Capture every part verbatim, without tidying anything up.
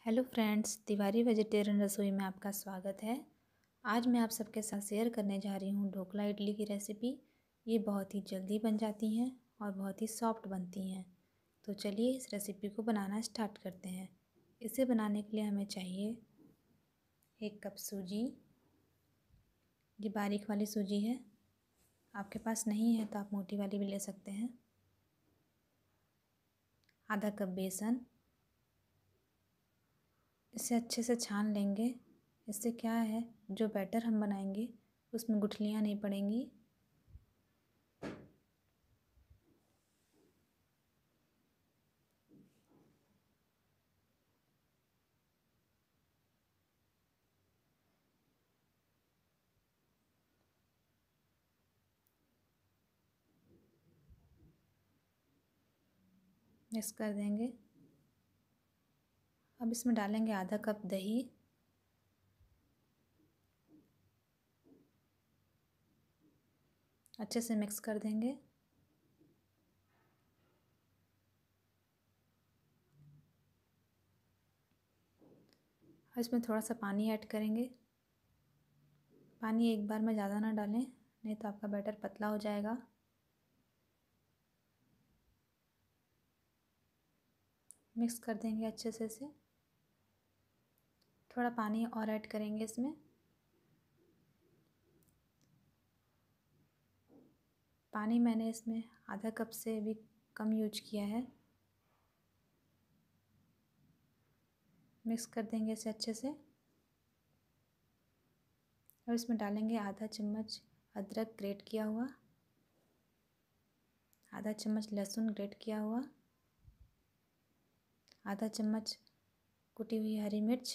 Hello friends, Tiwari vegetarian रसोई में आपका स्वागत है। आज मैं आप सबके साथ शेयर करने जा रही हूँ ढोकला इडली की रेसिपी। ये बहुत ही जल्दी बन जाती हैं और बहुत ही सॉफ्ट बनती हैं। तो चलिए इस रेसिपी को बनाना स्टार्ट करते हैं। इसे बनाने के लिए हमें चाहिए एक कप सूजी। ये बारीक वाली सूजी है, आपके पास नहीं है तो आप मोटी वाली भी ले सकते हैं। आधा कप बेसन, इसे अच्छे से छान लेंगे। इससे क्या है, जो बैटर हम बनाएंगे उसमें गुठलियाँ नहीं पड़ेंगी। मिक्स कर देंगे। अब इसमें डालेंगे आधा कप दही। अच्छे से मिक्स कर देंगे। और इसमें थोड़ा सा पानी ऐड करेंगे। पानी एक बार में ज़्यादा ना डालें, नहीं तो आपका बैटर पतला हो जाएगा। मिक्स कर देंगे अच्छे से इसे। थोड़ा पानी और ऐड करेंगे इसमें। पानी मैंने इसमें आधा कप से भी कम यूज किया है। मिक्स कर देंगे इसे अच्छे से। और इसमें डालेंगे आधा चम्मच अदरक ग्रेट किया हुआ, आधा चम्मच लहसुन ग्रेट किया हुआ, आधा चम्मच कुटी हुई हरी मिर्च,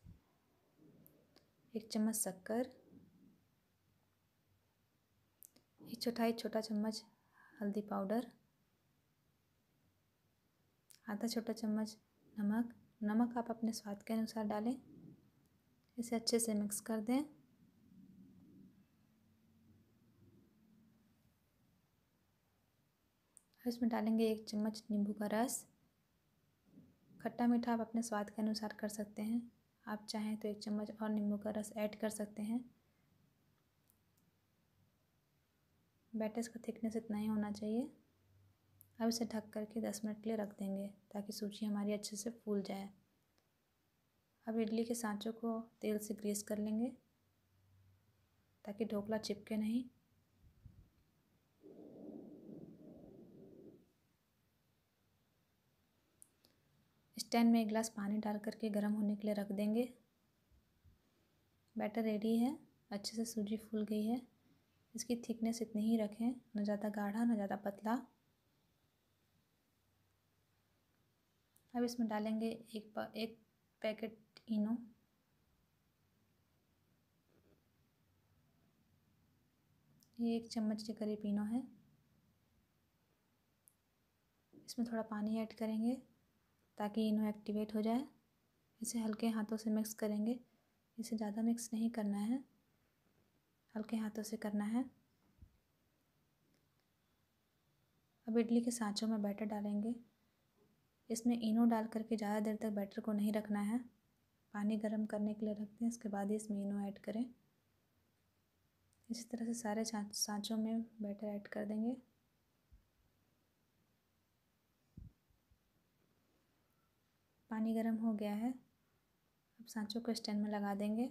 एक चम्मच शक्कर, एक चौथाई छोटा चम्मच हल्दी पाउडर, आधा छोटा चम्मच नमक। नमक आप अपने स्वाद के अनुसार डालें। इसे अच्छे से मिक्स कर दें। और इसमें डालेंगे एक चम्मच नींबू का रस। खट्टा मीठा आप अपने स्वाद के अनुसार कर सकते हैं। आप चाहें तो एक चम्मच और नींबू का रस ऐड कर सकते हैं। बैटर का थिकनेस इतना ही होना चाहिए। अब इसे ढक करके दस मिनट के लिए रख देंगे ताकि सूजी हमारी अच्छे से फूल जाए। अब इडली के सांचों को तेल से ग्रीस कर लेंगे ताकि ढोकला चिपके नहीं। स्टैंड में एक गिलास पानी डाल करके गर्म होने के लिए रख देंगे। बैटर रेडी है, अच्छे से सूजी फूल गई है। इसकी थिकनेस इतनी ही रखें, न ज़्यादा गाढ़ा न ज़्यादा पतला। अब इसमें डालेंगे एक पा, एक पैकेट इनो। ये एक चम्मच के करीब इनो है। इसमें थोड़ा पानी ऐड करेंगे ताकि इनो एक्टिवेट हो जाए। इसे हल्के हाथों से मिक्स करेंगे। इसे ज़्यादा मिक्स नहीं करना है, हल्के हाथों से करना है। अब इडली के सांचों में बैटर डालेंगे। इसमें इनो डाल करके ज़्यादा देर तक बैटर को नहीं रखना है। पानी गर्म करने के लिए रख दें, इसके बाद ही इसमें इनो ऐड करें। इसी तरह से सारे सांचों में बैटर ऐड कर देंगे। पानी गर्म हो गया है। अब सांचों को स्टैंड में लगा देंगे।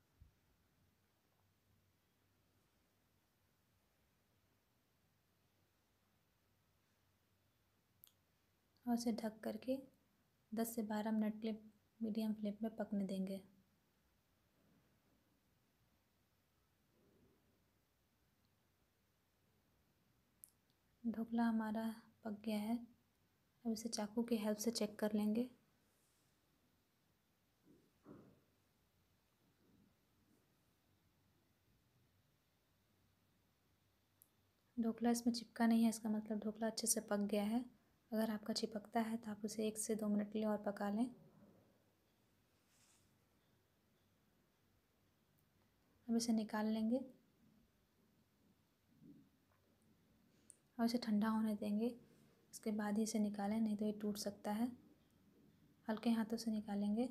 और इसे ढक करके दस से बारह मिनट के लिए मीडियम फ्लेम में पकने देंगे। ढोकला हमारा पक गया है। अब इसे चाकू की हेल्प से चेक कर लेंगे। ढोकला इसमें चिपका नहीं है, इसका मतलब ढोकला अच्छे से पक गया है। अगर आपका चिपकता है तो आप उसे एक से दो मिनट के लिए और पका लें। अब इसे निकाल लेंगे और इसे ठंडा होने देंगे। इसके बाद ही इसे निकालें, नहीं तो ये टूट सकता है। हल्के हाथों से निकालेंगे।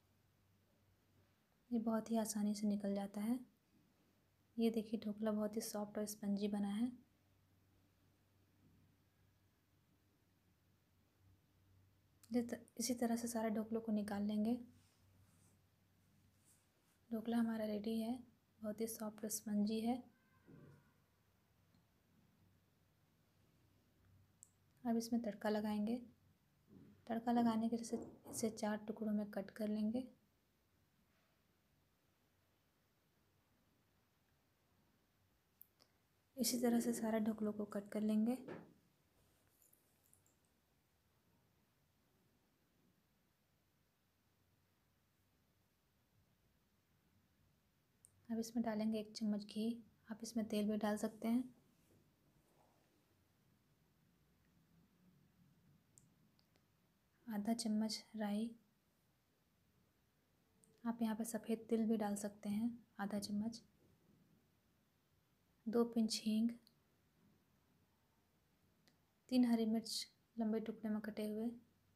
ये बहुत ही आसानी से निकल जाता है। ये देखिए ढोकला बहुत ही सॉफ्ट और स्पंजी बना है। इसी तरह से सारे ढोकलों को निकाल लेंगे। ढोकला हमारा रेडी है, बहुत ही सॉफ्ट और स्पंजी है। अब इसमें तड़का लगाएंगे। तड़का लगाने के लिए इसे चार टुकड़ों में कट कर लेंगे। इसी तरह से सारे ढोकलों को कट कर लेंगे। अब इसमें डालेंगे एक चम्मच घी। आप इसमें तेल भी डाल सकते हैं। आधा चम्मच राई। आप यहाँ पर सफ़ेद तिल भी डाल सकते हैं, आधा चम्मच। दो पिंच हींग। तीन हरी मिर्च लंबे टुकड़े में कटे हुए।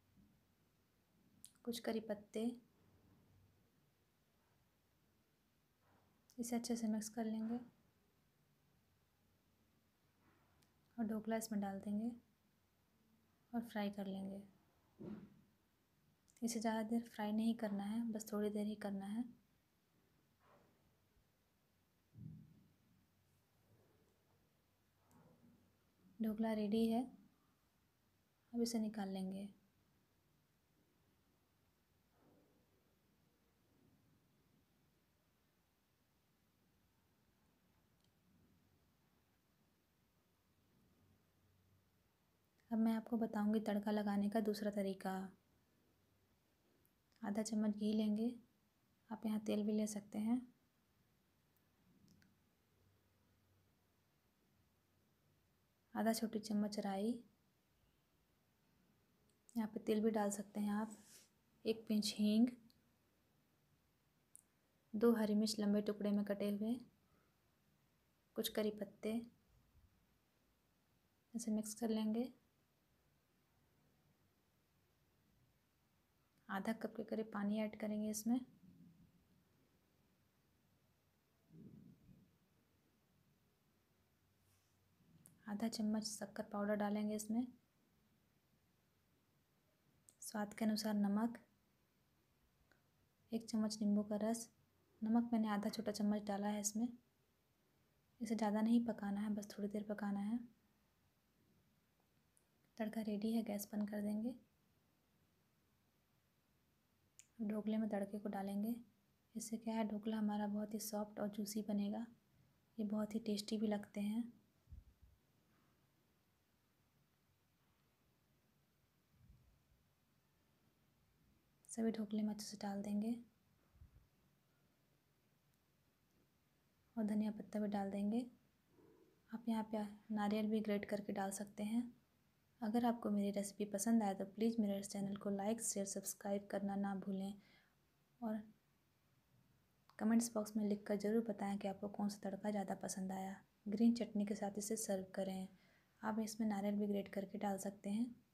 कुछ करी पत्ते। इसे अच्छे से मिक्स कर लेंगे और ढोकला इसमें डाल देंगे और फ्राई कर लेंगे। इसे ज़्यादा देर फ्राई नहीं करना है, बस थोड़ी देर ही करना है। ढोकला रेडी है। अब इसे निकाल लेंगे। अब मैं आपको बताऊंगी तड़का लगाने का दूसरा तरीका। आधा चम्मच घी लेंगे। आप यहाँ तेल भी ले सकते हैं। आधा छोटी चम्मच राई। यहाँ पे तिल भी डाल सकते हैं आप। एक पिंच हींग। दो हरी मिर्च लंबे टुकड़े में कटे हुए। कुछ करी पत्ते। इसे मिक्स कर लेंगे। आधा कप के करीब पानी ऐड करेंगे इसमें। आधा चम्मच शक्कर पाउडर डालेंगे इसमें। स्वाद के अनुसार नमक। एक चम्मच नींबू का रस। नमक मैंने आधा छोटा चम्मच डाला है इसमें। इसे ज़्यादा नहीं पकाना है, बस थोड़ी देर पकाना है। तड़का रेडी है, गैस बंद कर देंगे। ढोकले में तड़के को डालेंगे। इससे क्या है, ढोकला हमारा बहुत ही सॉफ्ट और जूसी बनेगा। ये बहुत ही टेस्टी भी लगते हैं। सभी ढोकले में अच्छे से डाल देंगे और धनिया पत्ता भी डाल देंगे। आप यहाँ पे नारियल भी ग्रेट करके डाल सकते हैं। अगर आपको मेरी रेसिपी पसंद आए तो प्लीज़ मेरे चैनल को लाइक शेयर सब्सक्राइब करना ना भूलें और कमेंट्स बॉक्स में लिखकर ज़रूर बताएं कि आपको कौन सा तड़का ज़्यादा पसंद आया। ग्रीन चटनी के साथ इसे सर्व करें। आप इसमें नारियल भी ग्रेट करके डाल सकते हैं।